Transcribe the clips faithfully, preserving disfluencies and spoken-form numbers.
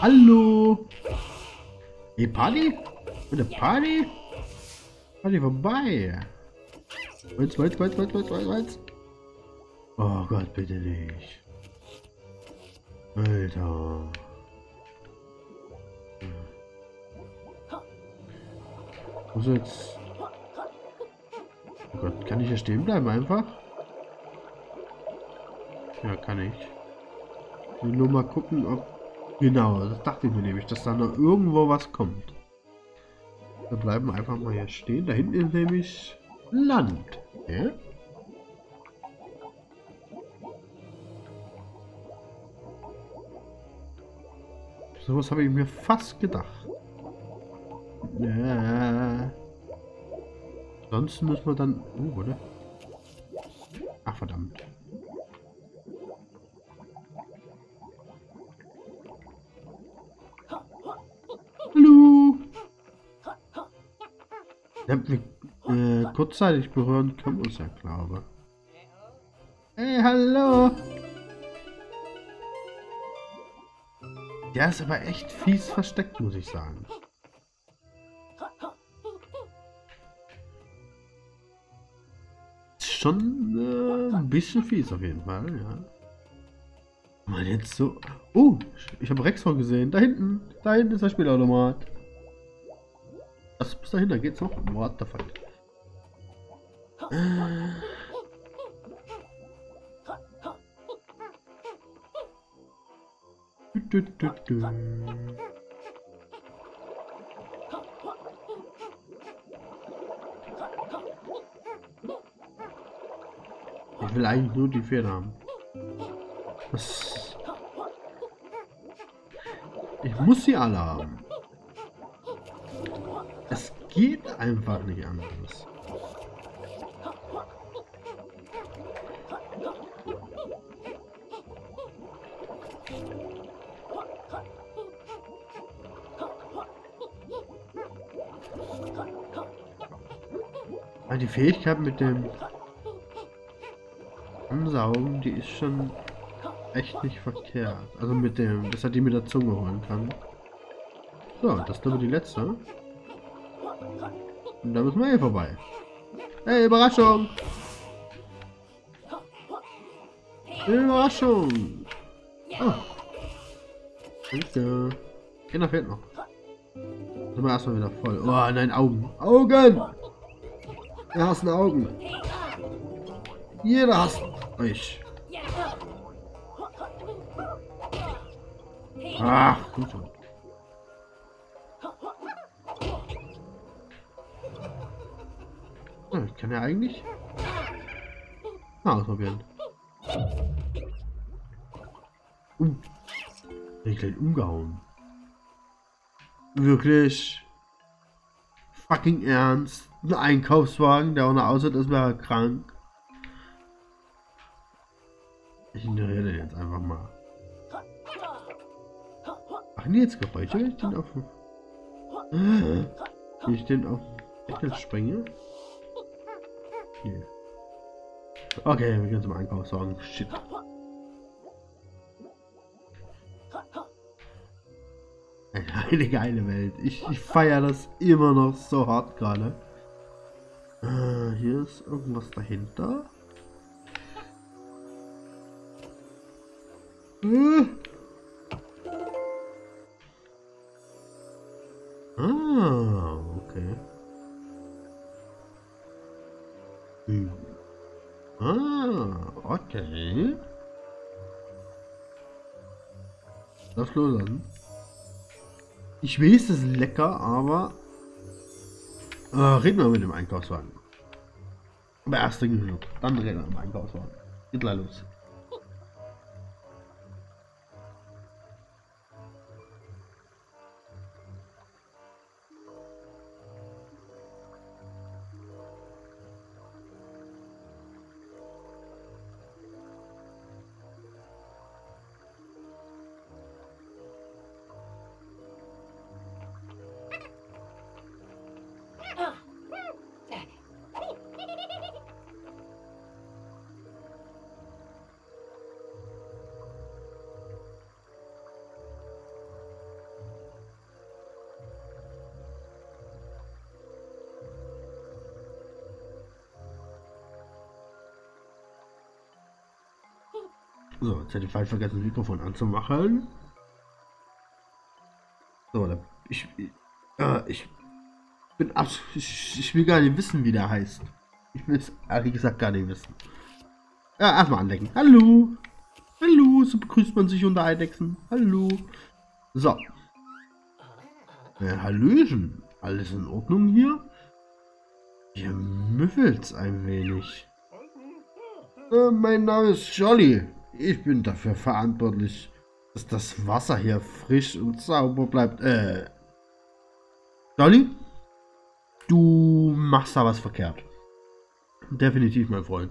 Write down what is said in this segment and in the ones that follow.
Hallo. Hey, Party? Eine Party? Party vorbei. Weitz, weitz, weitz, weitz, weitz, weitz, weitz. Oh Gott, bitte nicht. Alter. Muss jetzt... Oh Gott, kann ich hier stehen bleiben einfach? Ja, kann ich. Ich will nur mal gucken, ob... Genau, das dachte ich mir nämlich, dass da noch irgendwo was kommt. Wir bleiben einfach mal hier stehen. Da hinten ist nämlich Land. Ja? So was habe ich mir fast gedacht. Ja. Ansonsten müssen wir dann... Oh, oder? Ach, verdammt. Hallo. Ja, wir, äh, kurzzeitig berühren können wir uns ja, glaube ich. Hey, hallo. Der ist aber echt fies versteckt, muss ich sagen. Schon äh, ein bisschen fies auf jeden Fall, ja. Man jetzt so... Oh, ich habe Rex vor gesehen. Da hinten. Da hinten ist der Spielautomat. Was bis dahin, da geht's noch. What the fuck. Äh. Du, du, du, du. Ich will eigentlich nur die Pferde haben. Das... Ich muss sie alle haben. Es geht einfach nicht anders. Aber die Fähigkeit mit dem Ansaugen, die ist schon echt nicht verkehrt. Also mit dem, dass er die mit der Zunge holen kann. So, das ist glaube ich die letzte. Und da müssen wir hier vorbei. Hey, Überraschung! Überraschung! Oh. Danke. Einer fehlt noch. Sind wir erstmal wieder voll. Oh nein, Augen. Augen! Wir hassen Augen. Jeder hasst euch. Ach, gut schon. Ja, ich kann ja eigentlich mal ausprobieren. Uh, bin ich gleich umgehauen. Wirklich fucking ernst. Ein Einkaufswagen, der auch noch aussieht, als wäre er krank. Ich ignoriere den jetzt einfach mal. Machen die jetzt Geräusche, wenn ich den auf... Wenn ich den auf Deckel springe? Hier. Okay, wir gehen zum Einkaufswagen. Shit. Eine geile Welt. Ich, ich feiere das immer noch so hart gerade. Äh, hier ist irgendwas dahinter. Äh. Ah, okay. Hm. Ah, okay. Lass loslassen. Ich weiß, das ist lecker, aber äh, reden wir mit dem Einkaufswagen. Aber erst genug. Dann reden wir mit dem Einkaufswagen. Geht gleich los. So, jetzt hätte ich falsch vergessen, das Mikrofon anzumachen. So, da, ich, ich, äh, ich bin absolut, ich, ich will gar nicht wissen, wie der heißt. Ich will es ehrlich gesagt gar nicht wissen. Ja, erstmal anlecken. Hallo. Hallo, so begrüßt man sich unter Eidechsen. Hallo. So. Äh, Hallöchen. Alles in Ordnung hier? Hier müffelt's ein wenig. Äh, mein Name ist Jolly. Ich bin dafür verantwortlich, dass das Wasser hier frisch und sauber bleibt. Äh, Jolly? Du machst da was verkehrt. Definitiv, mein Freund.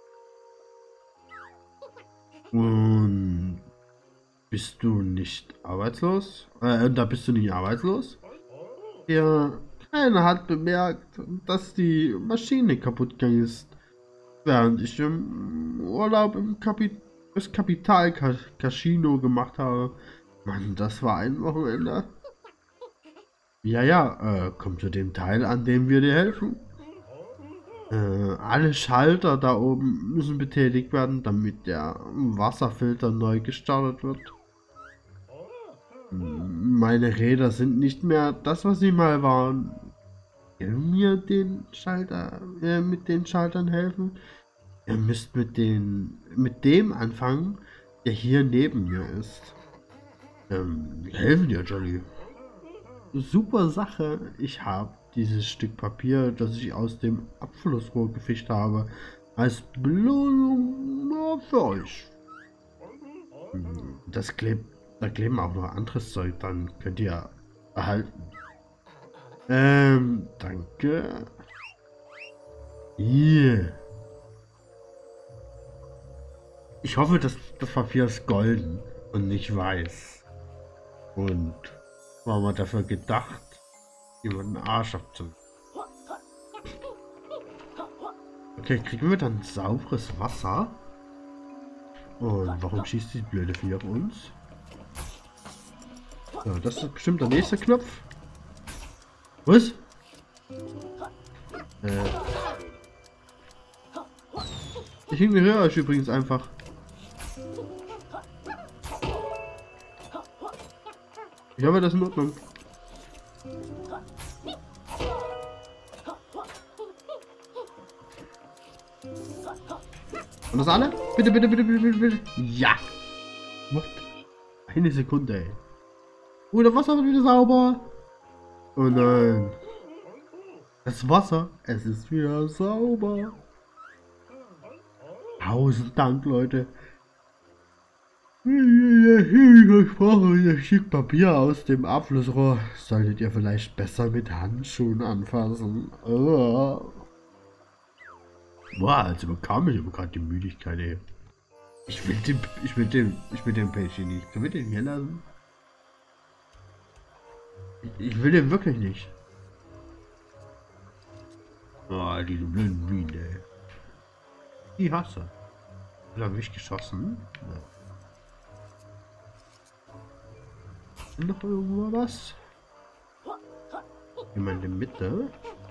Und bist du nicht arbeitslos? Äh, da bist du nicht arbeitslos? Ja, keiner hat bemerkt, dass die Maschine kaputt gegangen ist, während ich im Urlaub im Kapi das Kapital-Casino gemacht habe. Mann, das war ein Wochenende. Ja, ja, äh, komm zu dem Teil, an dem wir dir helfen. Äh, alle Schalter da oben müssen betätigt werden, damit der Wasserfilter neu gestartet wird. Meine Räder sind nicht mehr das, was sie mal waren. Ihr mir den Schalter, äh, mit den Schaltern helfen? Ihr müsst mit den, mit dem anfangen, der hier neben mir ist. Ähm, wir helfen dir, Jolly. Super Sache. Ich habe dieses Stück Papier, das ich aus dem Abflussrohr gefischt habe, als Belohnung für euch. Das klebt, da kleben auch noch anderes Zeug, dann könnt ihr erhalten. Ähm, danke. Hier. Ich hoffe, dass das Papier ist golden und nicht weiß. Und war mal dafür gedacht, jemanden Arsch abzu. Okay, kriegen wir dann sauberes Wasser? Und warum schießt die blöde Vieh auf uns? So, das ist bestimmt der nächste Knopf. Was? Äh. Ich ignoriere euch übrigens einfach. Ich hoffe, das ist in Ordnung. Und das alle? Bitte, bitte, bitte, bitte, bitte, bitte. Ja! What? Eine Sekunde, ey. Oh, das Wasser wird wieder sauber. Oh nein. Das Wasser, es ist wieder sauber. Tausend Dank, Leute. Versprochen, das Stück Papier aus dem Abflussrohr solltet ihr vielleicht besser mit Handschuhen anfassen. Oh. Boah, jetzt überkam ich aber gerade die Müdigkeit, ey. Ich will den, ich will den, ich will den Page nicht. Können wir den hier lassen? Ich, ich will den wirklich nicht. Oh, diese blöden Bienen, ey. Die hasse. Hat er mich geschossen? Ja. Noch irgendwo was? Jemand in der Mitte?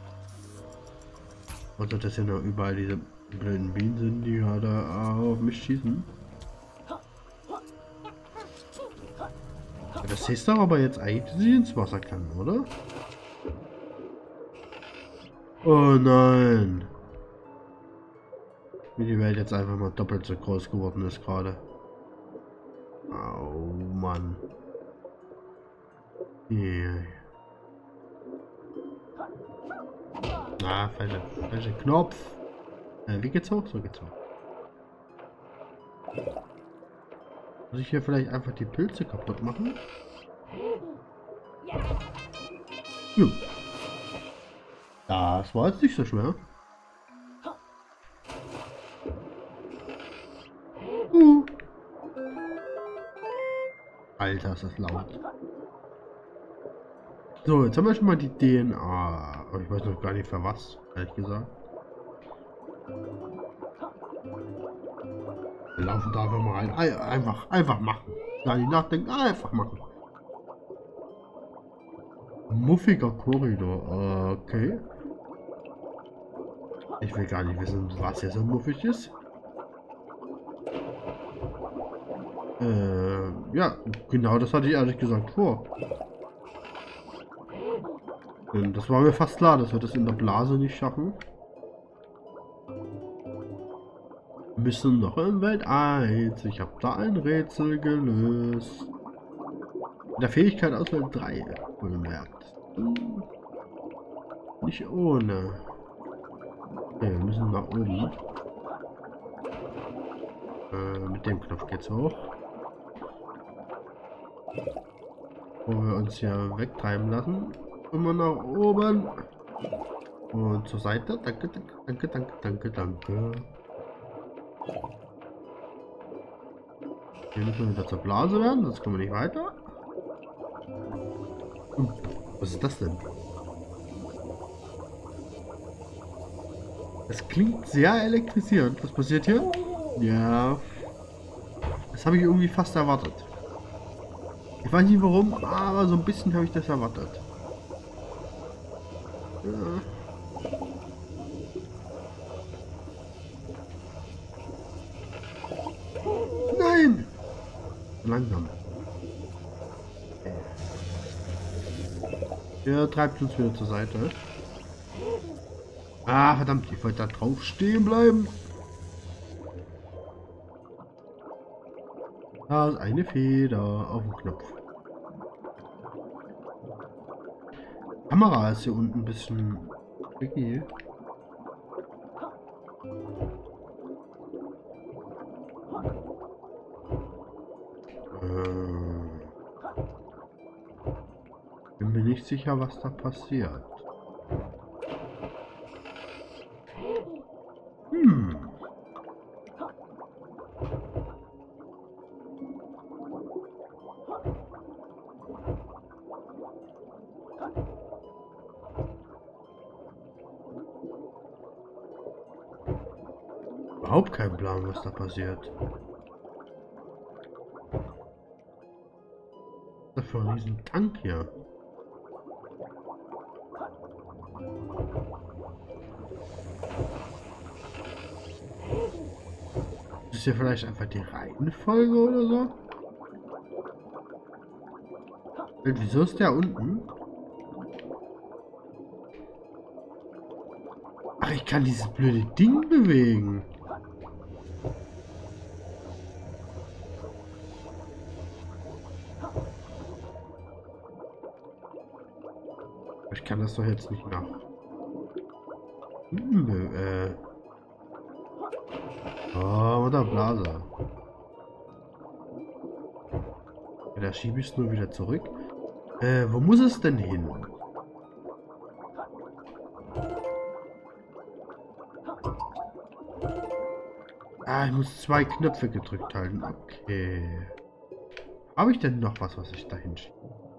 Oder dass ja noch überall diese blöden Bienen sind, die gerade auf mich schießen? Das heißt doch aber jetzt eigentlich, dass ich ins Wasser kann, oder? Oh nein! Wie die Welt jetzt einfach mal doppelt so groß geworden ist gerade. Oh Mann. Yeah. Ah, falscher, falscher Knopf. Äh, wie geht's hoch? So geht's hoch. Muss ich hier vielleicht einfach die Pilze kaputt machen? Ja. Das war jetzt nicht so schwer. Uh. Alter, ist das laut. So, jetzt haben wir schon mal die D N A. Aber ich weiß noch gar nicht für was, ehrlich gesagt. Wir laufen da einfach mal rein. Einfach, einfach machen. Gar nicht nachdenken, einfach machen. Muffiger Korridor. Okay. Ich will gar nicht wissen, was hier so muffig ist. Äh, ja, genau das hatte ich ehrlich gesagt vor. Denn das war mir fast klar, dass wir das in der Blase nicht schaffen. Wir müssen noch in Welt eins. Ich habe da ein Rätsel gelöst. Mit der Fähigkeit aus Welt drei, wohlgemerkt. Hm, nicht ohne. Okay, wir müssen nach oben. Äh, mit dem Knopf geht's hoch. Wo wir uns hier wegtreiben lassen. Immer nach oben. Und zur Seite. Danke, danke, danke, danke, danke, danke. Hier müssen wir wieder zur Blase werden, sonst kommen wir nicht weiter. Hm, was ist das denn? Das klingt sehr elektrisierend. Was passiert hier? Ja. Das habe ich irgendwie fast erwartet. Ich weiß nicht warum, aber so ein bisschen habe ich das erwartet. Ja. Nein! Langsam. Der treibt uns wieder zur Seite. Ah, verdammt, ich wollte da drauf stehen bleiben. Da ist eine Feder auf dem Knopf. Die Kamera ist hier unten ein bisschen tricky. Äh, bin mir nicht sicher, was da passiert. Hm. Überhaupt kein Plan, was da passiert. Was ist das für ein riesen Tank hier? Ist hier vielleicht einfach die Reihenfolge oder so? Und wieso ist der unten? Ach, ich kann dieses blöde Ding bewegen. Ich kann das doch jetzt nicht nach. Hm, äh. Oh, oder Blase. Ja, da schiebe ich es nur wieder zurück. Äh, wo muss es denn hin? Ah, ich muss zwei Knöpfe gedrückt halten. Okay. Habe ich denn noch was, was ich da hinschiebe?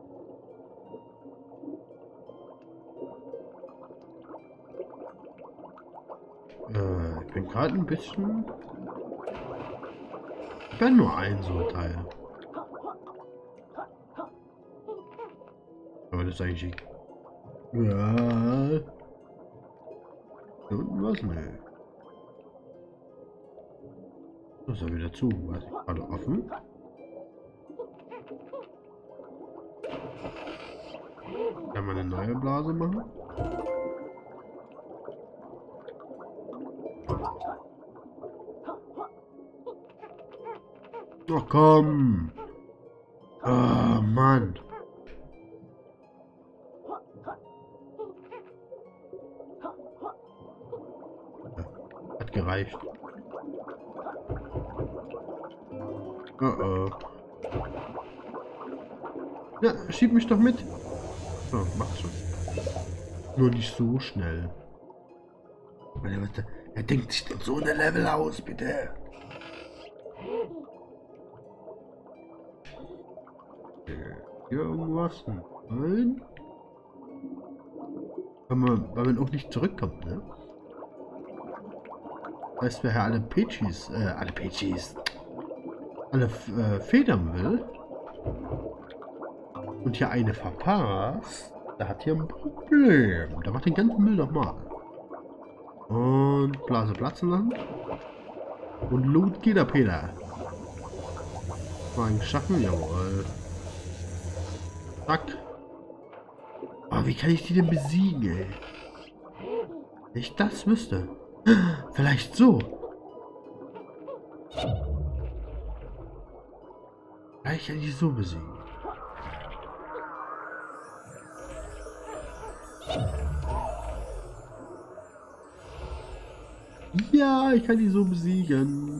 Äh, ich bin gerade ein bisschen... Ich bin nur ein so ein Teil. Aber das ist eigentlich... Ja. Hier unten was? Nö. Das ist ja wieder zu. Weiß ich gerade offen. Kann man eine neue Blase machen? Ach komm! Oh Mann! Hat gereicht. Oh oh. Ja, schieb mich doch mit. So, mach schon. Nur nicht so schnell. Er denkt sich denn so eine Level aus, bitte. Hier irgendwas? Nein. Weil man, weil man auch nicht zurückkommt, ne? Heißt, wer hier alle Peaches, äh, alle Peaches, alle äh, Federn will und hier eine verpasst, der hat hier ein Problem. Der macht den ganzen Müll nochmal. Und Blase platzen lassen. Und Loot geht ab, Peter. Mal schaffen, jawohl. Zack. Aber wie kann ich die denn besiegen, ey? Wenn ich das wüsste. Vielleicht so. Vielleicht kann ich die so besiegen. Ja, ich kann die so besiegen.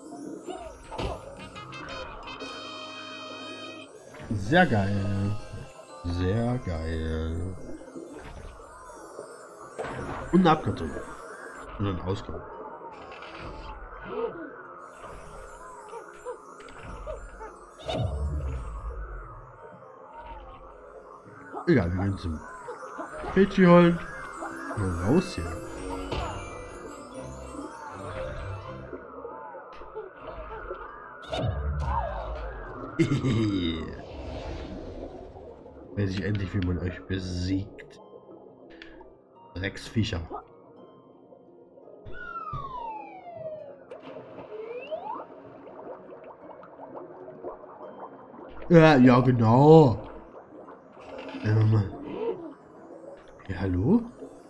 Sehr geil. Sehr geil. Und eine Abkürzung. Und ein Ausgang. Egal, wir gehen zum Petschi holen. Mal raus hier. Weiß ich endlich, wie man euch besiegt. Drecksviecher. Ja, ja, genau. Ähm, ja, hallo?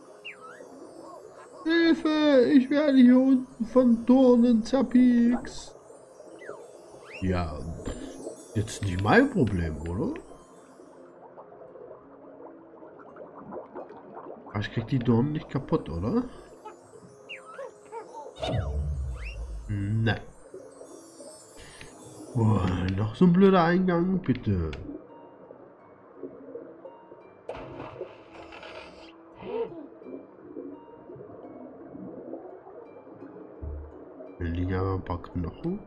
Hilfe! Ich werde hier unten von Dornen zerpiekst. Ja, jetzt nicht mein Problem, oder? Aber ich krieg die Dornen nicht kaputt, oder? Nein. Oh, noch so ein blöder Eingang, bitte. Hier liegen aber ein paar Knochen.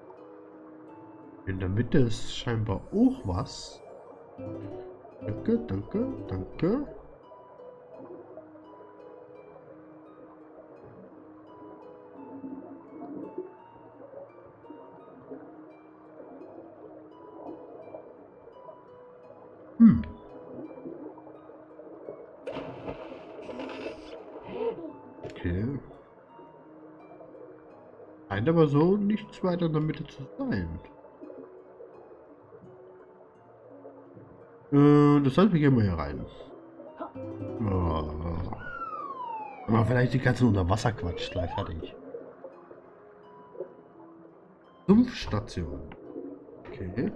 In der Mitte ist scheinbar auch was. Danke, danke, danke. Hm. Okay. Scheint aber so nichts weiter in der Mitte zu sein. Äh, das heißt, wir gehen mal hier rein. Oh. Aber vielleicht die ganze Unterwasserquatsch gleich fertig. Sumpfstation. Okay.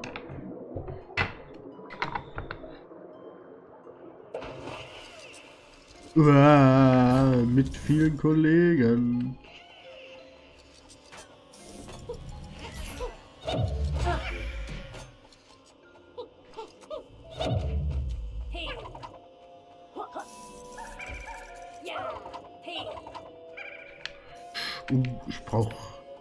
Uah, mit vielen Kollegen. Uh, ich brauche.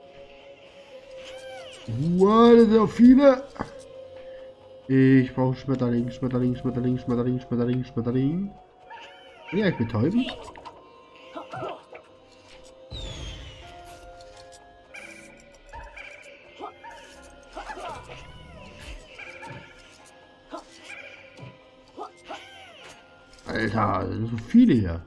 Wow, das sind ja viele. Ich brauche Schmetterling, Schmetterling, Schmetterling, Schmetterling, Schmetterling, Schmetterling. Ja, ich betäuben. Alter, das sind so viele hier.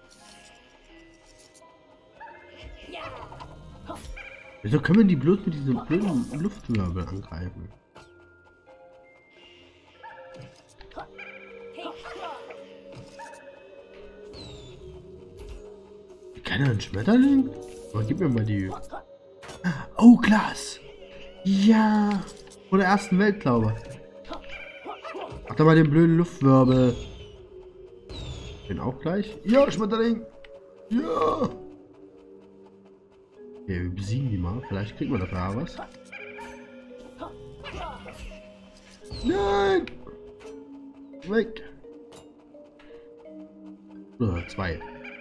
Wieso können wir die bloß mit diesen blöden Luftwirbel angreifen? Keiner ein Schmetterling? Aber gib mir mal die. Oh, Glas! Ja! Von der ersten Welt, glaube ich. Mach da mal den blöden Luftwirbel. Bin auch gleich. Ja, Schmetterling! Ja! Okay, wir besiegen die mal. Vielleicht kriegen wir dafür was. Nein! Weg! So, zwei.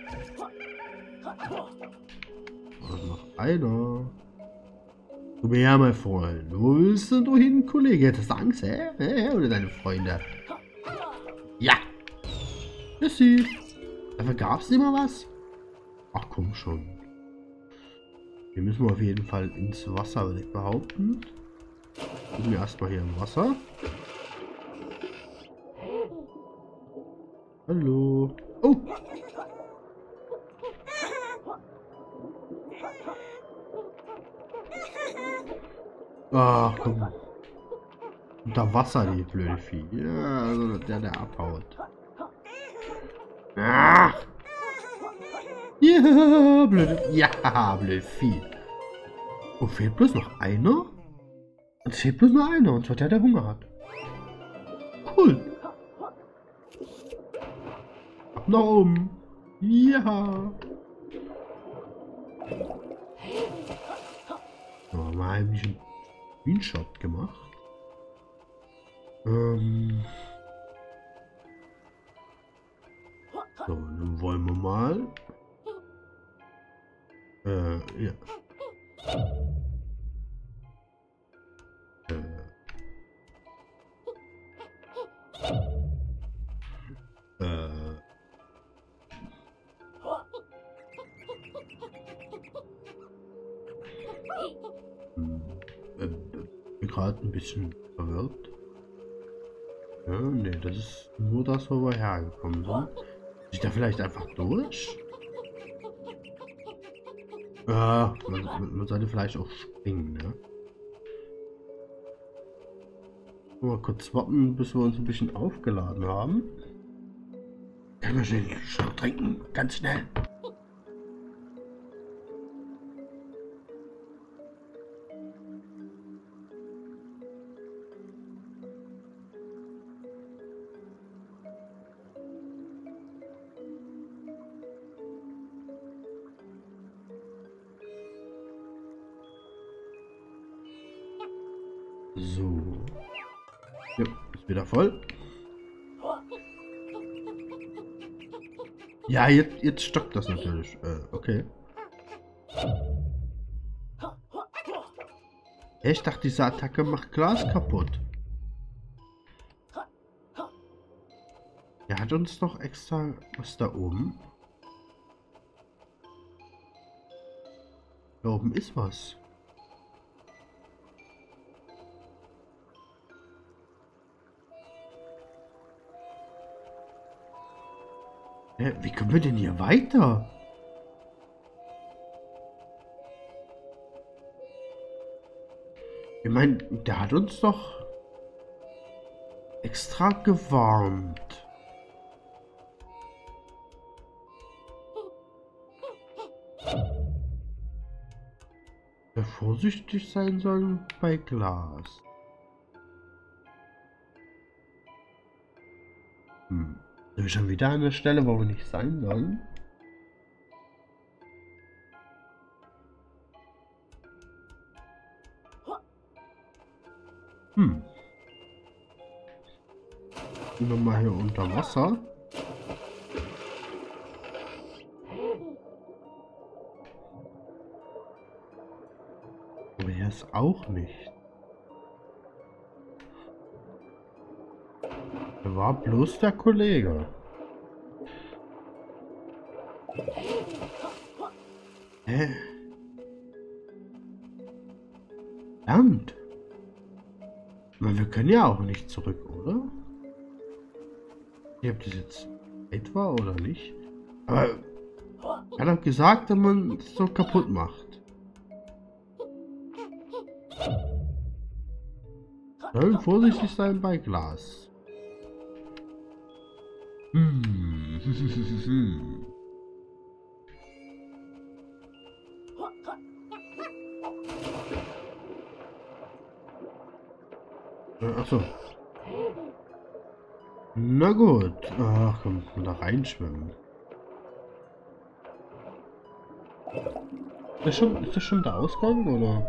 Und noch einer. Du bist ja, mein Freund. Wo willst denn du hin, Kollege? Hast du Angst, hä? hä? Oder deine Freunde? Ja! Tschüssi! Dafür gab es immer was? Ach komm schon. Wir müssen auf jeden Fall ins Wasser, würde ich behaupten. Gucken wir erstmal hier im Wasser. Hallo. Oh! Ach, komm. Unter Wasser, die blöde Vieh. Ja, also der, der abhaut. Ah! Ja, blöde. Ja, blöde Vieh. Oh, fehlt bloß noch einer? Es fehlt bloß noch einer, und zwar der, der Hunger hat. Cool. Ab nach oben. Ja. So, mal ein bisschen Screenshot gemacht. Ähm. So, dann wollen wir mal. Äh, ja. Äh. Äh. Hm, äh, bin gerade ein bisschen verwirrt. Ja, nee, das ist nur das, wo wir hergekommen sind. Bin ich da vielleicht einfach durch? Ja, man, man sollte vielleicht auch springen, ne? Mal kurz warten, bis wir uns ein bisschen aufgeladen haben. Können wir schnell einen Schluck trinken? Ganz schnell. So. Ja, ist wieder voll. Ja, jetzt, jetzt stockt das natürlich. Äh, okay. Ich dachte, diese Attacke macht Glas kaputt. Er hat uns doch extra was da oben. Da oben ist was. Hä, wie kommen wir denn hier weiter? Ich meine, der hat uns doch extra gewarnt. Wir vorsichtig sein sollen bei Glas. Hm. Sind wir schon wieder an der Stelle, wo wir nicht sein sollen? Hm. Gehen wir mal hier unter Wasser. Aber hier ist auch nicht. Da war bloß der Kollege. Hä? Verdammt. Aber wir können ja auch nicht zurück, oder? Ich habe das jetzt etwa oder nicht? Aber er hat gesagt, dass man es so kaputt macht. Sollen vorsichtig sein bei Glas. Hm. Achso. Na gut. Ach komm, da reinschwimmen. Ist das schon, ist das schon der Ausgang, oder?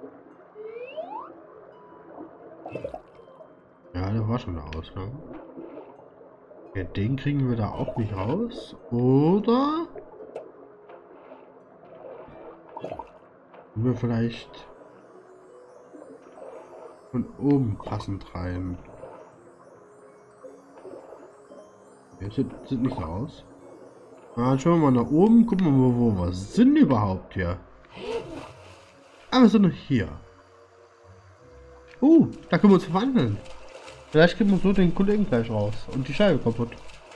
Ja, da war schon der Ausgang. Ja, den kriegen wir da auch nicht raus. Oder? Können wir vielleicht von oben passend rein. Ja, sieht, sieht nicht so aus. Ah, schauen wir mal nach oben. Gucken wir mal, wo wir sind überhaupt hier. Ah, wir sind noch hier. Uh, da können wir uns verwandeln. Vielleicht kriegen wir so den Kollegen gleich raus. Und die Scheibe kaputt.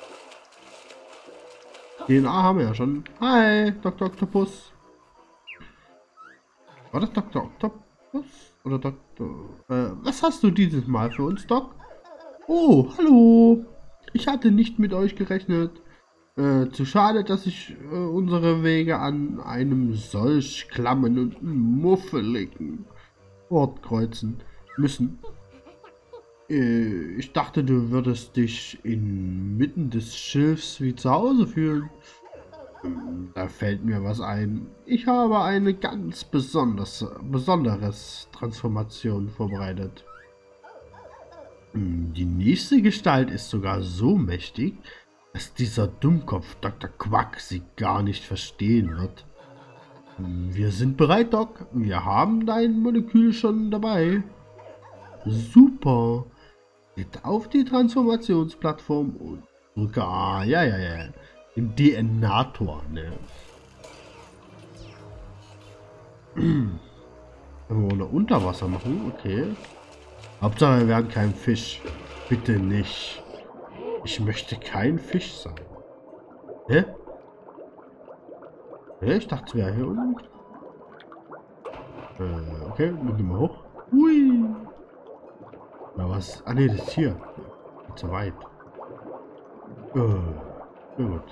D N A haben wir ja schon. Hi, Doktor Octopus. War das Doktor Octopus? Was? Oder Doktor? Äh, was hast du dieses Mal für uns, Doc? Oh, hallo. Ich hatte nicht mit euch gerechnet. Äh, zu schade, dass sich äh, unsere Wege an einem solch klammen und muffeligen Ort kreuzen müssen. Äh, ich dachte, du würdest dich inmitten des Schiffs wie zu Hause fühlen. Hm, Da fällt mir was ein. Ich habe eine ganz besonders, besonderes Transformation vorbereitet. Hm, Die nächste Gestalt ist sogar so mächtig, dass dieser Dummkopf Doktor Quack sie gar nicht verstehen wird. Hm, Wir sind bereit, Doc. Wir haben dein Molekül schon dabei. Super. Geht auf die Transformationsplattform und drücke A. Ja, ja, ja. Den D N A-Tor, ne? Können wir ohne Unterwasser machen? Okay. Hauptsache, wir werden kein Fisch. Bitte nicht. Ich möchte kein Fisch sein. Hä? Hä? Ich dachte, es wäre hier unten. Äh, okay, müssen wir hoch. Hui. Na was? Ah ne, das ist hier. Geht zu weit. Äh, na gut.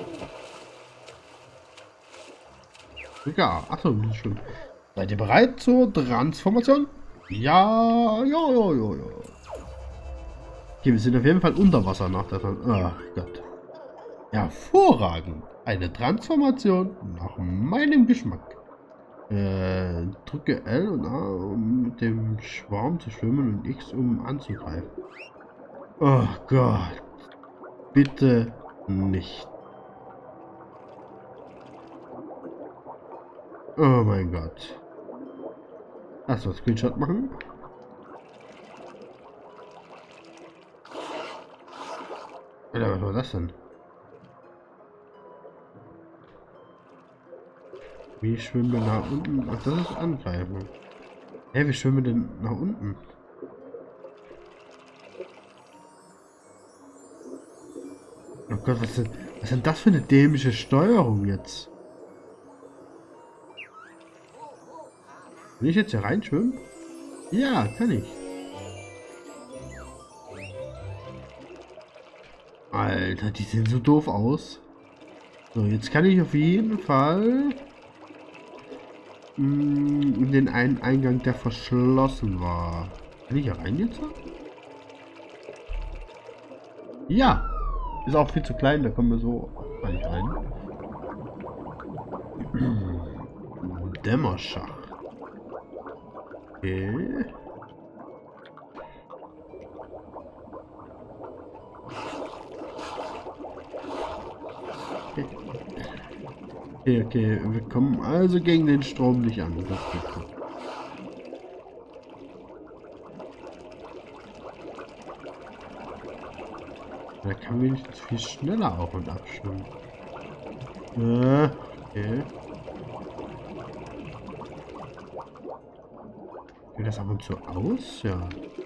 Ja, achso, schon. Seid ihr bereit zur Transformation? Ja, ja, ja, ja, ja. Okay, wir sind auf jeden Fall unter Wasser nach der Transformation. Ach Gott. Hervorragend. Eine Transformation nach meinem Geschmack. Äh, drücke L und A, um mit dem Schwarm zu schwimmen und X, um anzugreifen. Oh Gott. Bitte nicht. Oh mein Gott. Erstmal Screenshot machen. Alter, was war das denn? Wie schwimmen wir nach unten? Ach, das ist Angreifen. Hä, hey, wie schwimmen wir denn nach unten? Oh Gott, was ist, was ist denn das für eine dämliche Steuerung jetzt? Kann ich jetzt hier reinschwimmen? Ja, kann ich. Alter, die sehen so doof aus. So, jetzt kann ich auf jeden Fall mh, in den einen Eingang, der verschlossen war. Kann ich hier rein jetzt? Ja. Ist auch viel zu klein, da kommen wir so gar nicht rein. Dämmerschacht. Okay. Okay, okay, wir kommen also gegen den Strom nicht an. Das geht gut. Da kann wenigstens viel schneller auf und abschwimmen. Äh, okay. Geht das ab und zu aus? Ja.